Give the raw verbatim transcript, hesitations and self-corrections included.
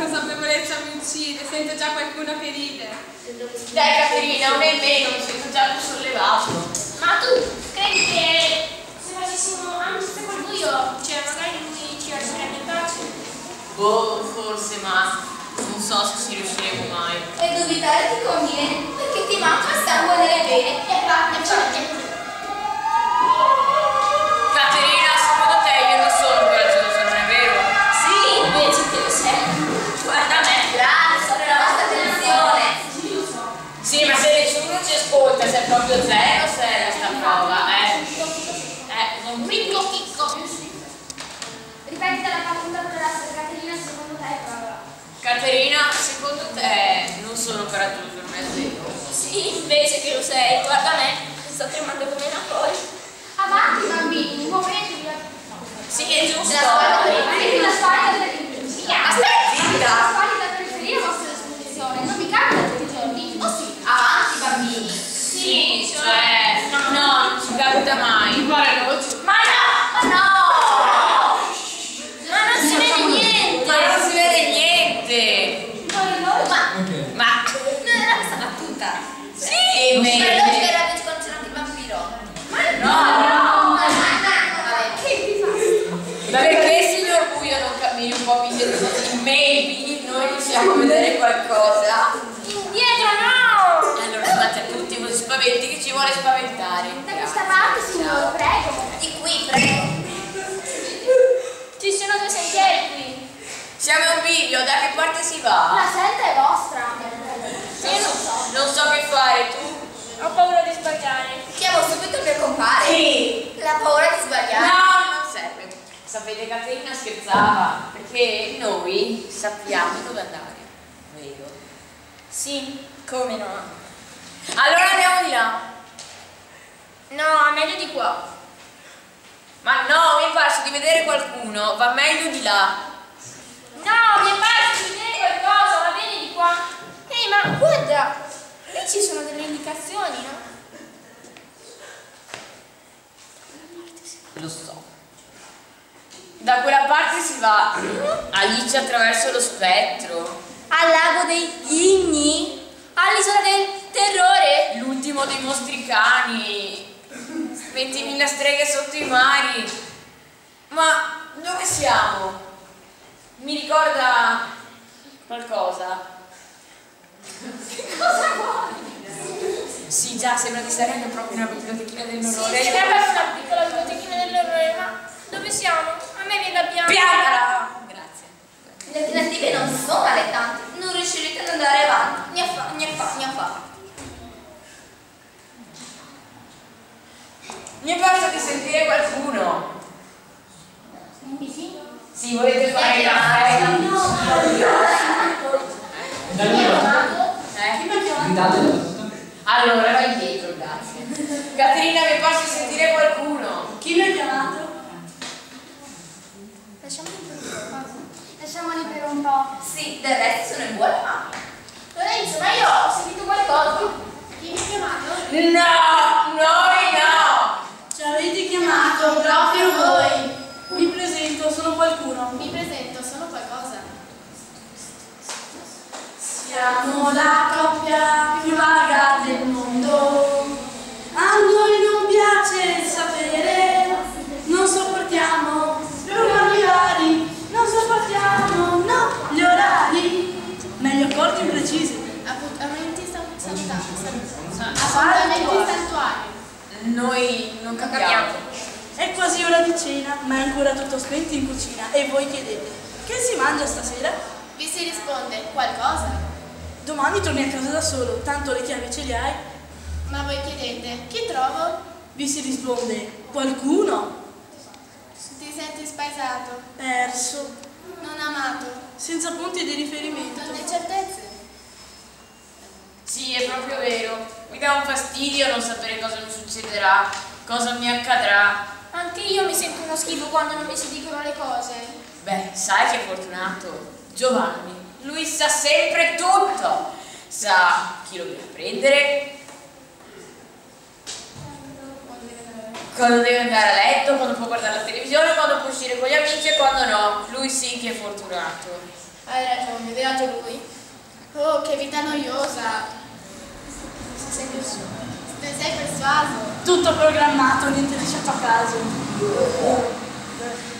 consapevolezza mi uccide, sento già qualcuno che ride. Dai Caterina, un e meno, mi sento già più sollevato. Ma tu credi che se facessimo anche col buio, cioè magari lui ci lascerebbe in pace? Boh, forse, ma non so se ci riusciremo mai. E dubitare ti conviene, perché ti manca il sangue nelle vene e va, e c'è. Caterina, secondo te io non sono coraggiosa, non è vero? Sì, invece che lo sei. Guarda me, grande, sono la vostra attenzione. Sì, ma se nessuno ci ascolta, se è proprio zero seria sta prova, eh. Eh, non Ricco chicco. Ripeti la facoltà della Caterina, secondo te è prova. Caterina, secondo te non sono coraggiosa, non è vero? Sì, invece che lo sei. Guarda me, sto tremando come una folle. Avanti bambini, muovetevi. Sì, è giusto. La squadra delle La squadra della periferia. Aspetta, zitta. La squadra della periferia è a vostra disposizione, non vi capita tutti i giorni. Oh sì. Avanti bambini. Sì, cioè, no, non ci capita mai. Ma no! Ma no! Ma non si vede niente. Ma non si vede niente. Ma Ma, non era questa battuta. sì, Per invece. logica era che sconcerante il vampiro. No, No, perché signor Buio non cammini un po' più indietro? Maybe noi riusciamo a vedere qualcosa. Indietro no! Allora state a tutti così spaventi che ci vuole spaventare. Da questa parte signore, prego. di qui, prego. Ci sono due sentieri qui. Siamo a un bivio, da che parte si va? La scelta è vostra. Io non so, non so che fare, tu? Ho paura di sbagliare. Chiamo subito il mio compare. Sì. La paura di sbagliare. No, non serve. Sapete, Caterina scherzava, perché noi sappiamo dove andare, vero? Sì, come no? Allora andiamo di là. No, meglio di qua. Ma no, mi è parso di vedere qualcuno, va meglio di là. No, mi è parso di vedere qualcosa, va bene di qua. Ehi, ma guarda, lì ci sono delle indicazioni, no? Lo so. Da quella parte si va Alice attraverso lo spettro. Al lago dei ghigni? All'isola del terrore? L'ultimo dei mostri cani. ventimila streghe sotto i mari. Ma dove siamo? Mi ricorda qualcosa. Che cosa vuoi? Sì, già, sembra di stare proprio nella bibliotechina dell'orrore. Sì, sembra una piccola bibliotechina dell'orrore, ma dove siamo? A me viene da piangere. Piantala! Grazie. Le alternative non sono allettanti. Non riuscirete ad andare avanti. Gnaffa, gnaffa, gnaffa. Mi è parso di sentire qualcuno. Sì? Sì, volete fare il caffè? Eh? Allora, vai indietro, grazie. Caterina, mi è parso di sentire qualcuno. Chi mi ha chiamato? Lasciamoli per un po'. Lasciamoli per un po'. Sì, del resto sono in buone mani. Lorenzo, ma io ho sentito qualcosa. Chi mi ha chiamato? No, noi no. Ci avete chiamato proprio voi. Mi presento, sono qualcuno. Mi presento, sono qualcosa. Siamo la coppia più vaga del mondo. A noi non piace il sapere. Non sopportiamo programmi vari. Non sopportiamo, no, gli orari. Meglio corti e precisi. Appuntamenti salutari. Appuntamenti santuari. Noi non capiamo. È quasi ora di cena, ma è ancora tutto spento in cucina. E voi chiedete, che si mangia stasera? Vi si risponde qualcosa. Domani torni a casa da solo, tanto le chiavi ce le hai. Ma voi chiedete, chi trovo? Vi si risponde, qualcuno? Ti senti spaesato, Perso, non amato, senza punti di riferimento. non hai certezze. Sì, è proprio vero. Mi dà un fastidio non sapere cosa mi succederà, cosa mi accadrà. Anche io mi sento uno schifo quando non mi si dicono le cose. Beh, sai che fortunato? Giovanni, lui sa sempre tutto. Sa chi lo deve prendere, quando deve andare a letto, quando può guardare la televisione, quando può uscire con gli amici e quando no. Lui sì che è fortunato. Hai ragione, beato lui. Oh, che vita noiosa. Se sei, pers- se sei persuaso. Tutto programmato, niente lasciato a caso.